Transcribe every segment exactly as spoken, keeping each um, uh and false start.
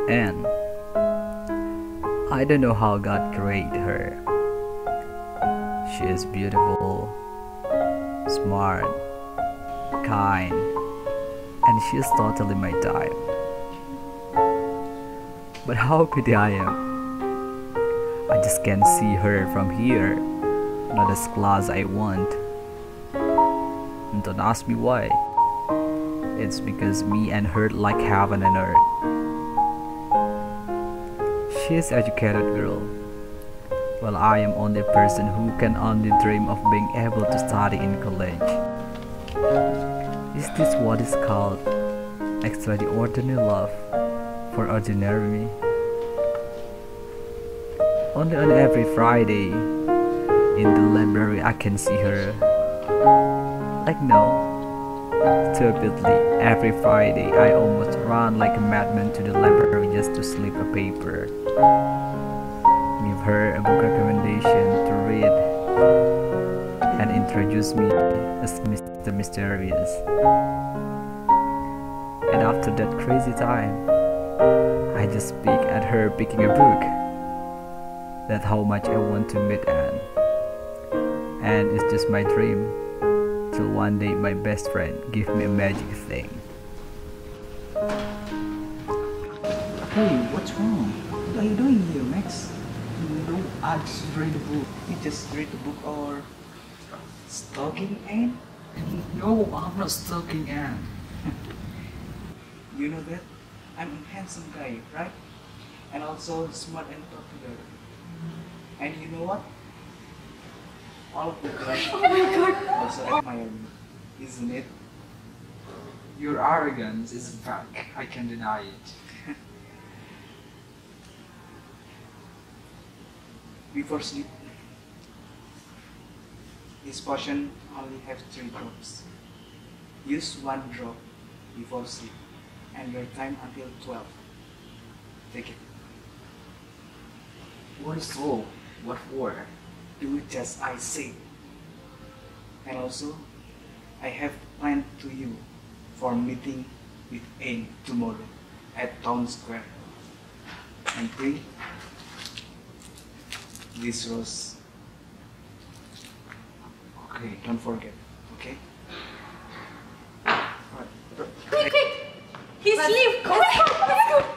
And I don't know how God created her. She is beautiful, smart, kind, and she is totally my type. But how pity I am. I just can't see her from here, not as close I want. And don't ask me why. It's because me and her like heaven and earth. She is educated girl, while I am only a person who can only dream of being able to study in college. Is this what is called extraordinary love for ordinary me? Only on every Friday in the library I can see her. Like no, stupidly, every Friday I almost run like a madman to the library just to slip a paper. Give her a book recommendation to read and introduce me as Mister Mysterious. And after that crazy time, I just peek at her picking a book. That's how much I want to meet Anne. And it's just my dream. Till one day my best friend give me a magic thing. Hey, what's wrong? What are you doing here, Max? No, I just read a book. You just read a book or stalking Anne? No, I'm not stalking Anne. You know that? I'm a handsome guy, right? And also smart and popular. And you know what? All of the girls Oh my god! also admire me, isn't it? Your arrogance is back. I can deny it. Before sleep, this potion only have three drops. Use one drop before sleep, and your time until twelve. Take it. What is all? What for? Do just I say. And also, I have planned to you for meeting with Aim tomorrow at Town Square. And bring this rose. Okay. Don't forget, okay? Quick, quick! He's asleep! Let's go! Let's go!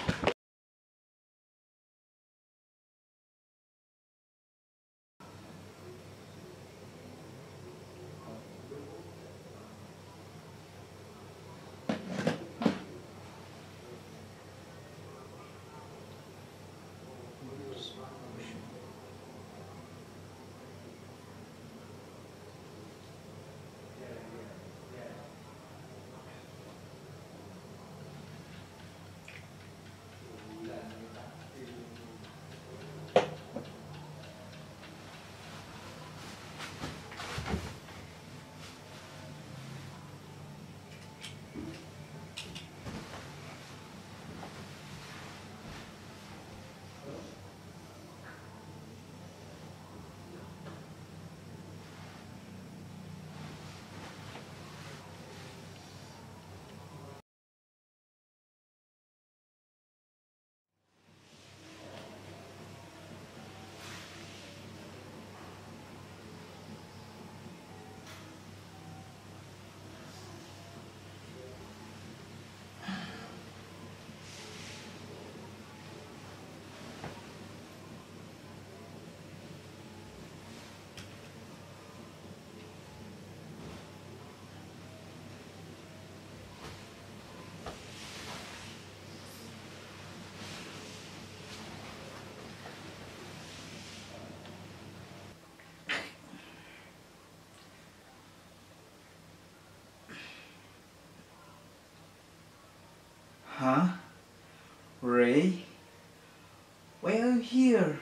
Huh? Ray? Why are you here?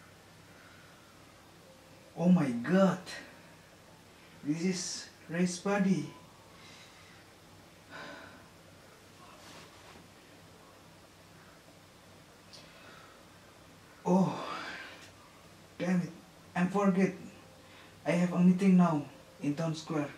Oh my god. This is Ray's body. Oh, damn it. I forget. I have a meeting now in Town Square.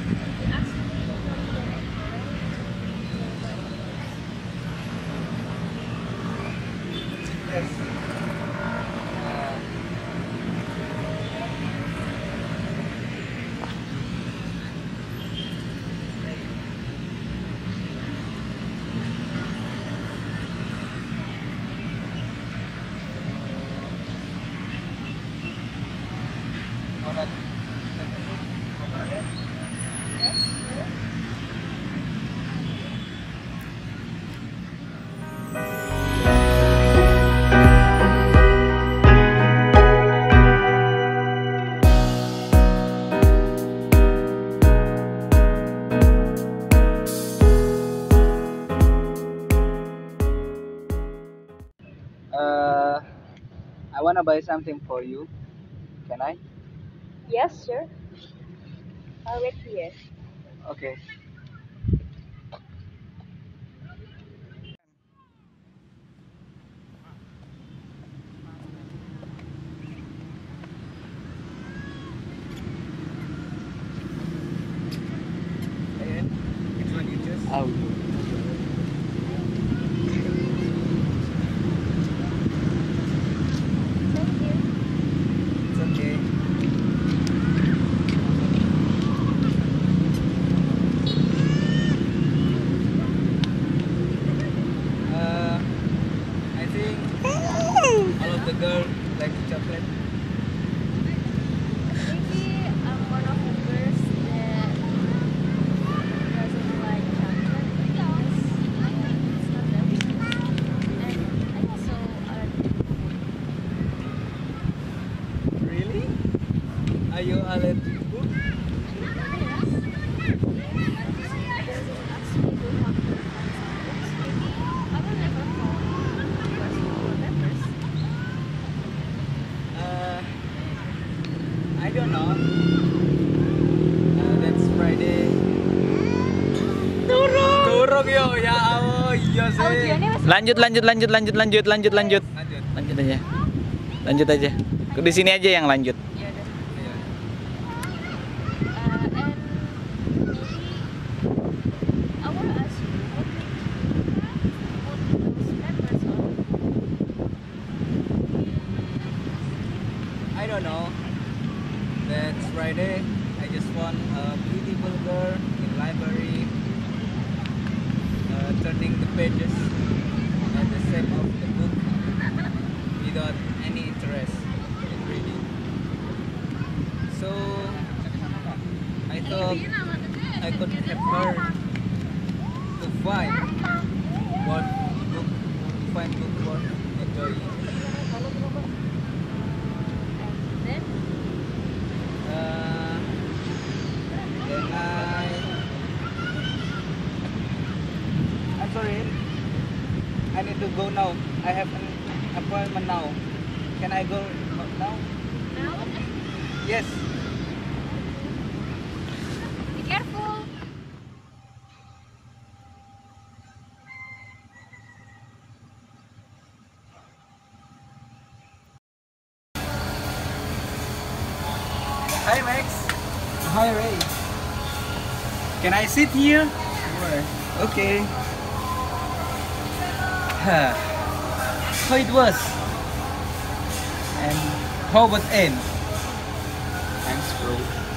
Uh, I wanna buy something for you. Can I? Yes, sure. I'll wait here. Okay. Which one you choose? Oh. Thank you. It's okay. Uh, I think all of the girls like chocolate. Maybe I'm one of the girls that doesn't like chocolate because it's not delicious. And I also uh, Really? Are you allergic to food? yes. Doesn't actually do have to find some books. Maybe I will never fall because of peppers. Uh, I don't know. Uh, that's Friday. Turun. Turun yo, ya Allah, iya sih. Audionya masih Lanjut, lanjut, lanjut, lanjut, lanjut, lanjut, lanjut. Lanjut. Lanjut aja. Lanjut aja. Di sini aja yang lanjut. ya udah. Iya. Uh, and maybe I want to ask you what made you put those peppers on? I don't know. That's Friday. I just want a beautiful girl in library, uh, turning the pages at the shape of the book without any interest in reading. So I thought I could help her to find what book, to find book worth enjoying. And then Uh, then I I'm sorry. I need to go now. I have an appointment now. Can I go now? now, Yes. be careful. Hi Max. Hi Ray. Can I sit here? Sure. Okay. How it was? And how about Anne? Thanks, bro.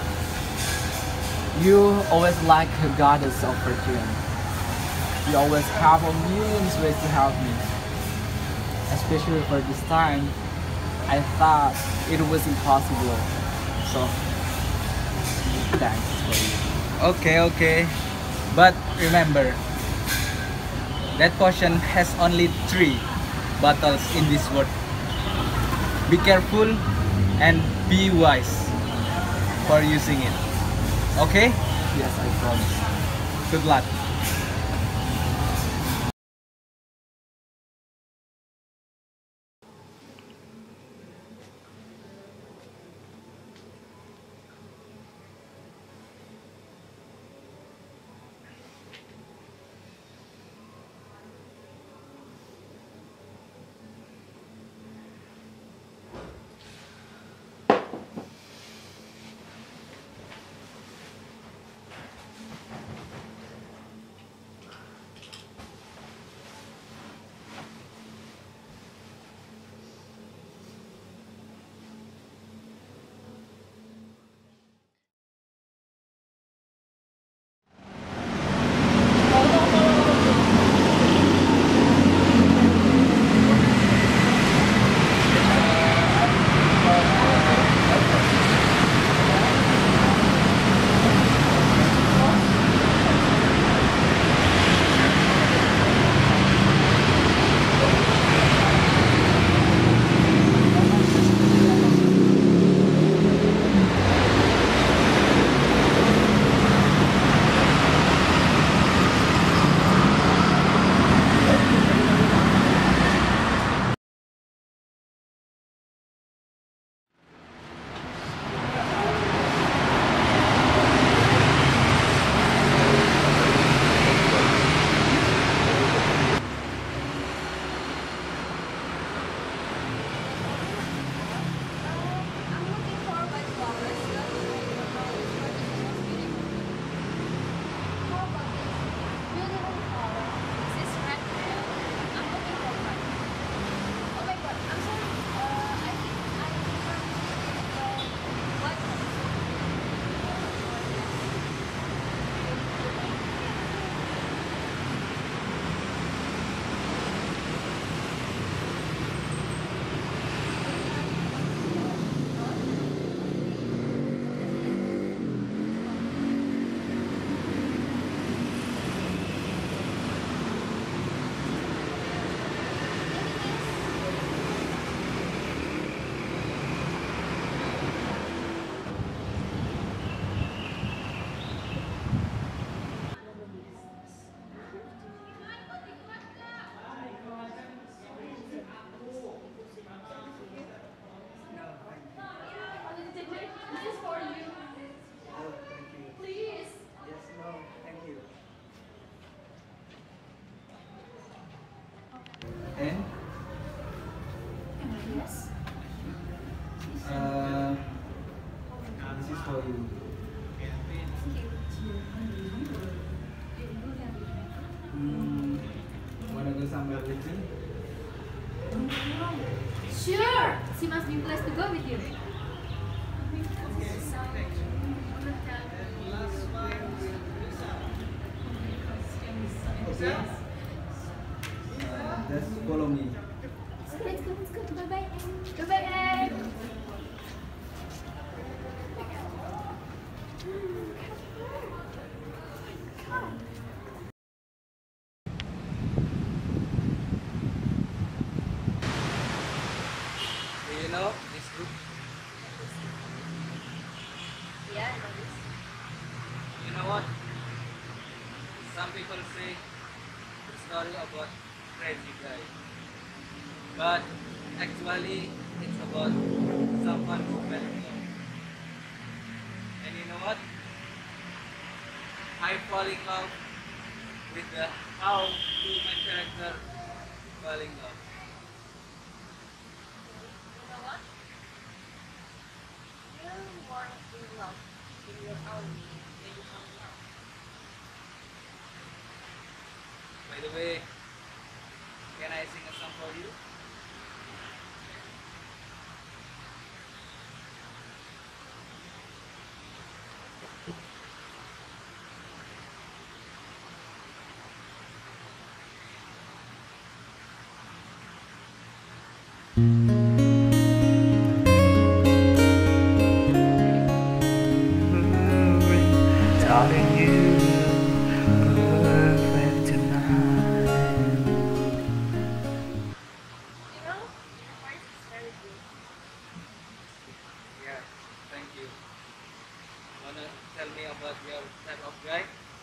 You always like a goddess of fortune. You always have a million ways to help me. Especially for this time, I thought it was impossible. So, thanks for you. Okay, okay. But remember, that potion has only three bottles in this world. Be careful and be wise for using it. Okay? Yes, I promise. Good luck. She must be blessed to go with you. Okay. Just follow me. Okay, let's go, let's go. Bye bye. Bye bye. Do you know this book? Yeah, I know this. You know what? Some people say the story about crazy guy, but actually it's about someone who fell in love. And you know what? I fall in love with the how two main character fall in love. You know what? You're more in love in your own than you are now. By the way, can I sing a song for you? Darling, you perfect tonight. You know, your voice is very good. Yeah, thank you. Wanna tell me about your type of guy?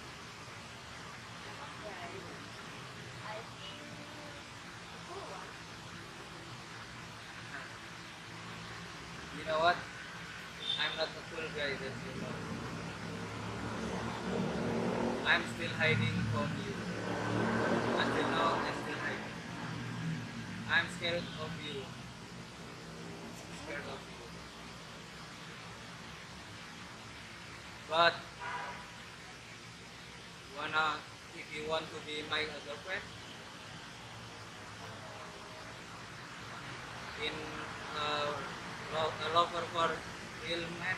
Right. I think cool one. You know what? I'm not the cool guy that you know. I'm still hiding from you. Until now, I'm still hiding. I'm scared of you. Scared of you. But wanna, if you want to be my girlfriend, in uh, lo- a lover for real man.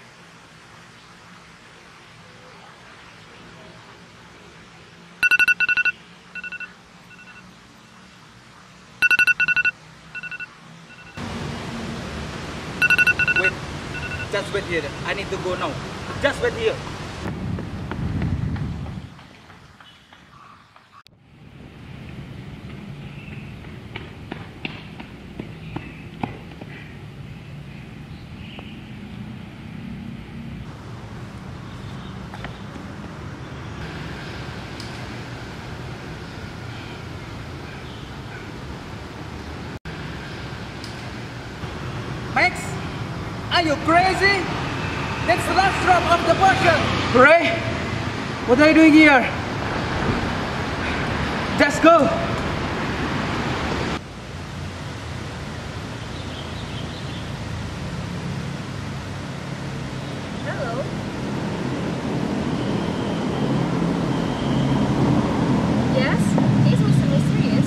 Wait. Just wait here. I need to go now. Just wait here. Max, are you crazy? That's the last drop of the potion. Ray, what are you doing here? Just go. Hello. Yes, is Mister Mysterious?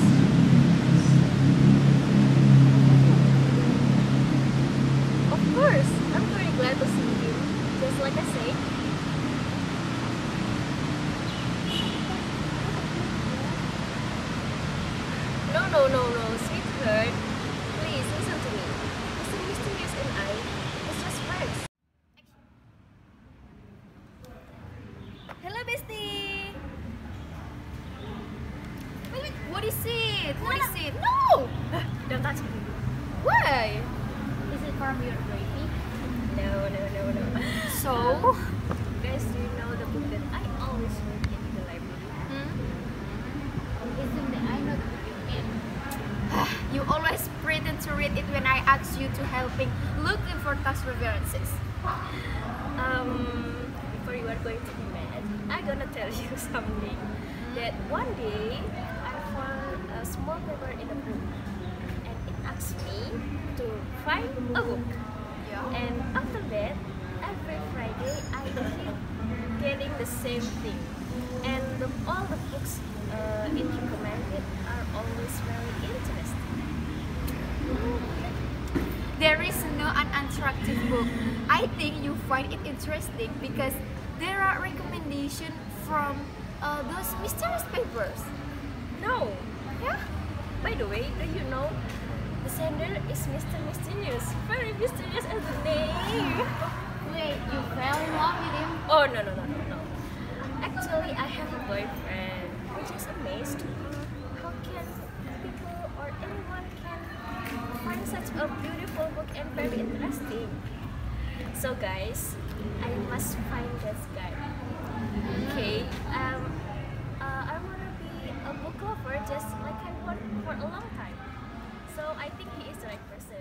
Of course, I'm very glad to see you. Just like I said. No, no, no, no, sweetheart. Please listen to me. Mister Mysterious and I is just friends. Hello, bestie. Wait, wait. What is it? What is it? No! Don't touch me. Why? Is it from your gravy? No, no, no, no. So, guys, do you know the book that I always read in the library? Hmm? Isn't the I know the book you mean? You always pretend to read it when I ask you to helping looking for tax references. Um, before you are going to be mad, I'm gonna tell you something. That one day I found a small paper in a book, and it asked me to find a book. Yeah. And after that, every Friday I keep getting the same thing. And the, all the books uh, it recommended are always very interesting. There is no unattractive book. I think you find it interesting because there are recommendations from uh, those mysterious papers. No. Yeah? By the way, do you know the sender is Mister Mysterious? Very mysterious as the name. Wait, you fell in love with him? Oh no no no no no. Actually, I have a boyfriend, which is amazed. How can people or anyone can find such a beautiful book and very interesting? So guys, I must find this guy. Okay. Um. Uh, I wanna be a book lover, just like I want for a long time. So I think he is the right person.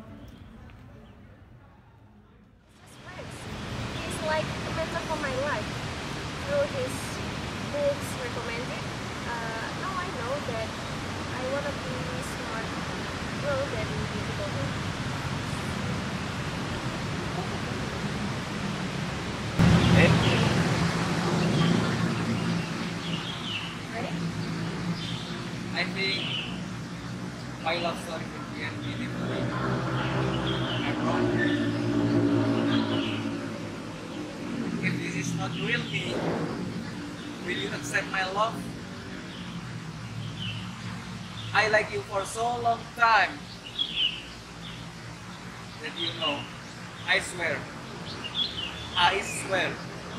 Just friends. He's like a mentor for my life. Through his books recommended, uh, now I know that I wanna be smart girl than beautiful girl. I think my love story will be end beautifully. I'm wrong. If this is not real me, will you accept my love? I like you for so long time that you know. I swear. I swear.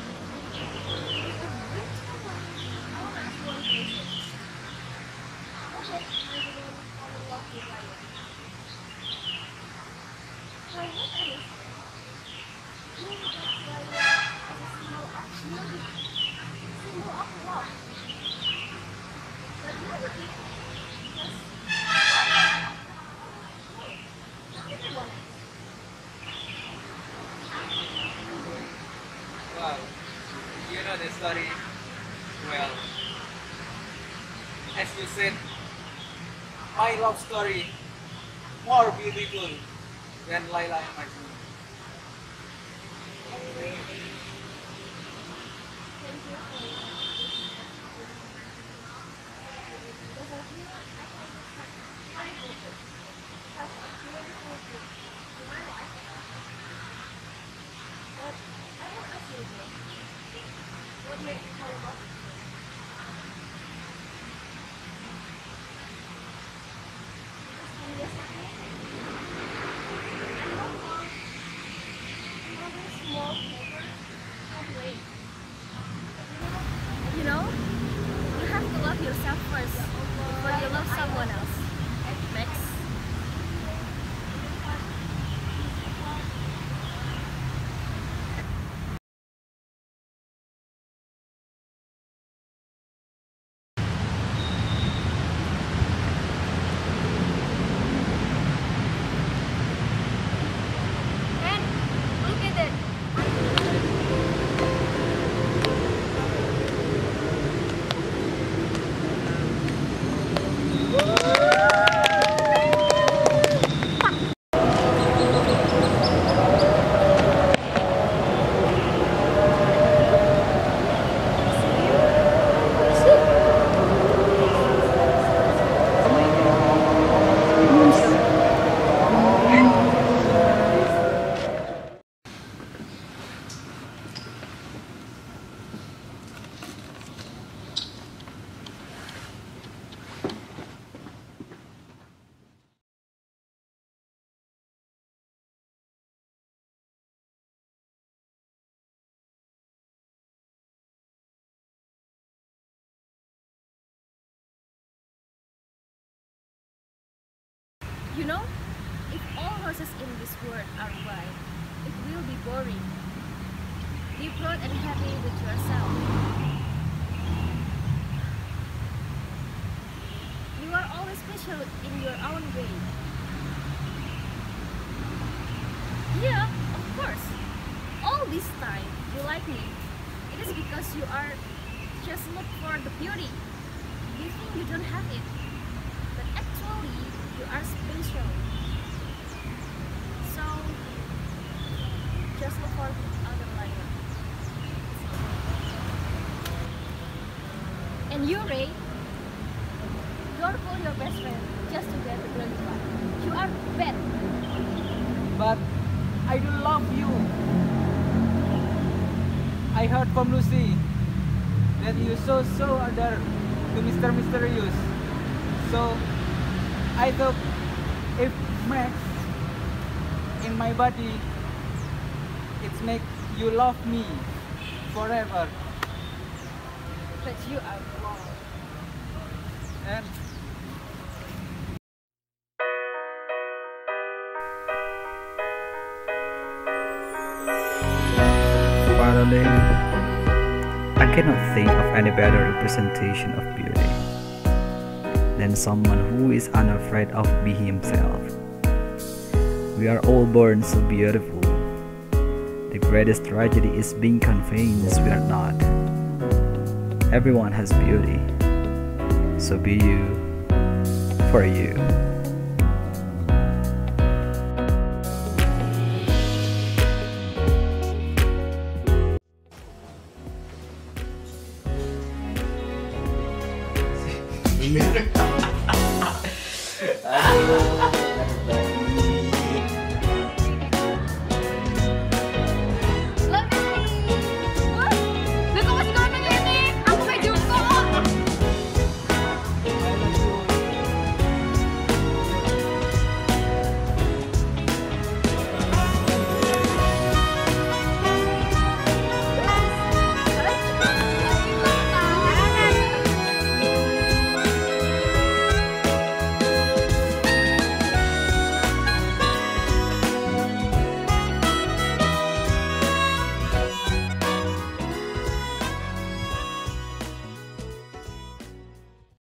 Wow, you know the story well. As you said, my love story more beautiful than Laila and Majnun. You know, you have to love yourself first before you love someone else. Max. And look at it. You know, if all horses in this world are white, it will be boring. Be proud and happy with yourself. You are always special in your own way. Yeah, of course. All this time you like me, it is because you are just look for the beauty. You think you don't have it, but actually you are special. So just look for the other Laila. And you, Ray, don't fool your best friend just to get the glorified. You are bad. but I do love you. I heard from Lucy that you so so other to Mister Mysterious. So I thought if Max in my body, it's make you love me forever. But you are wrong. And Finally, I cannot think of any better representation of beauty than someone who is unafraid of being himself. We are all born so beautiful. The greatest tragedy is being convinced we are not. Everyone has beauty, so be you for you. Aduh.